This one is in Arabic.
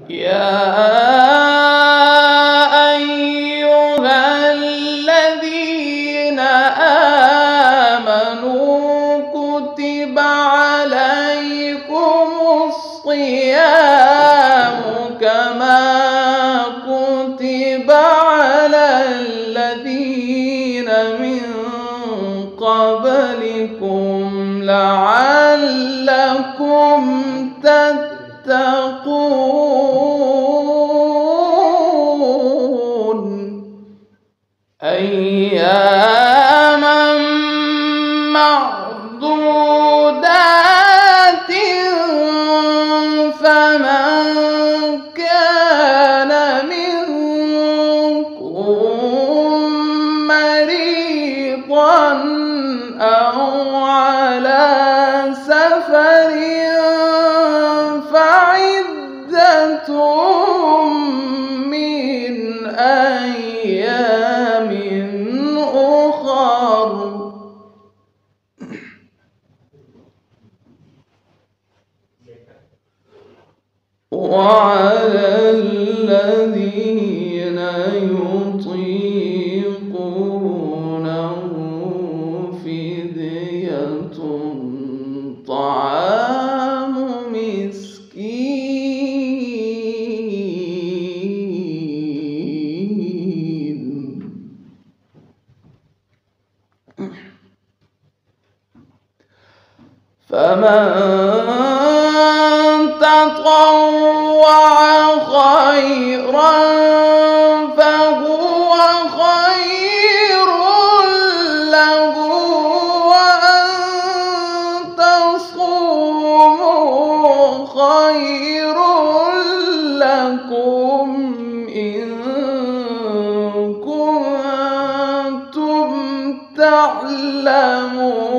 يا أيها الذين آمنوا كتب عليكم الصيام كما كتب على الذين من قبلكم لعلكم تتقون أياما معدودات فمن كان منكم مريضا أو على سفر فعدة من أيام أخر وعلى الذين يطيقونه فدية طعام مسكين فمن تطوع خيرا فهو خير له وأن تصوموا خير لكم إن كنتم تعلمون